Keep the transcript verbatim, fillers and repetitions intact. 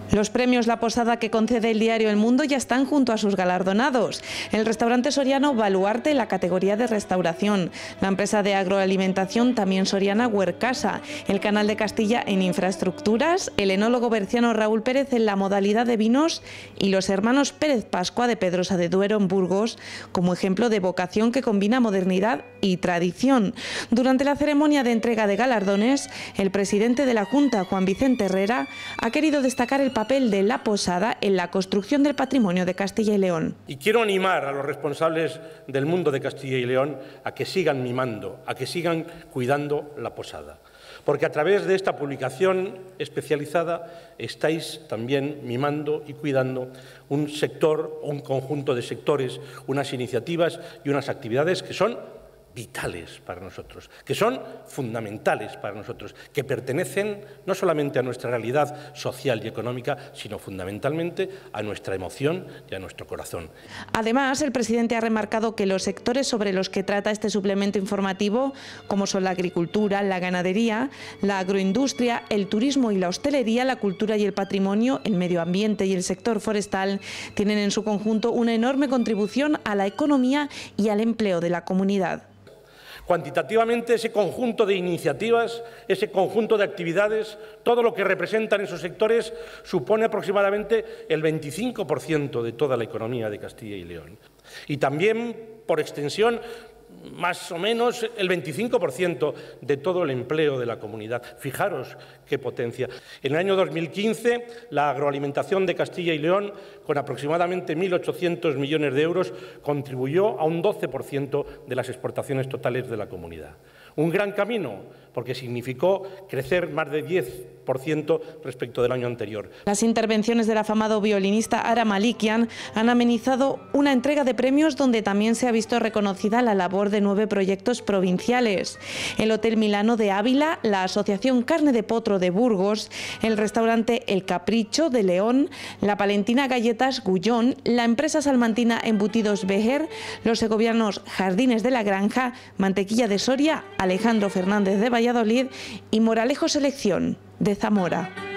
Los premios La Posada que concede el diario El Mundo ya están junto a sus galardonados. El restaurante soriano Baluarte en la categoría de restauración, la empresa de agroalimentación también soriana Huercasa, el Canal de Castilla en infraestructuras, el enólogo berciano Raúl Pérez en la modalidad de vinos y los hermanos Pérez Pascua de Pedrosa de Duero en Burgos como ejemplo de vocación que combina modernidad y tradición. Durante la ceremonia de entrega de galardones, el presidente de la Junta, Juan Vicente Herrera, ha querido destacar el papel de La Posada en la construcción del patrimonio de Castilla y León. Y quiero animar a los responsables del mundo de Castilla y León a que sigan mimando, a que sigan cuidando La Posada. Porque a través de esta publicación especializada estáis también mimando y cuidando un sector, un conjunto de sectores, unas iniciativas y unas actividades que son vitales para nosotros, que son fundamentales para nosotros, que pertenecen no solamente a nuestra realidad social y económica, sino fundamentalmente a nuestra emoción y a nuestro corazón. Además, el presidente ha remarcado que los sectores sobre los que trata este suplemento informativo, como son la agricultura, la ganadería, la agroindustria, el turismo y la hostelería, la cultura y el patrimonio, el medio ambiente y el sector forestal, tienen en su conjunto una enorme contribución a la economía y al empleo de la comunidad. Cuantitativamente, ese conjunto de iniciativas, ese conjunto de actividades, todo lo que representan esos sectores supone aproximadamente el veinticinco por ciento de toda la economía de Castilla y León. Y también, por extensión, más o menos el veinticinco por ciento de todo el empleo de la comunidad. Fijaros qué potencia. En el año dos mil quince, la agroalimentación de Castilla y León, con aproximadamente mil ochocientos millones de euros, contribuyó a un doce por ciento de las exportaciones totales de la comunidad. Un gran camino, porque significó crecer más de diez por ciento respecto del año anterior. Las intervenciones del afamado violinista Ara Malikian han amenizado una entrega de premios donde también se ha visto reconocida la labor de nueve proyectos provinciales. El Hotel Milano de Ávila, la Asociación Carne de Potro de Burgos, el restaurante El Capricho de León, la Palentina Galletas Gullón, la empresa salmantina Embutidos Bejer, los segovianos Jardines de la Granja, Mantequilla de Soria, Alejandro Fernández de Valladolid y Moralejo Selección de Zamora.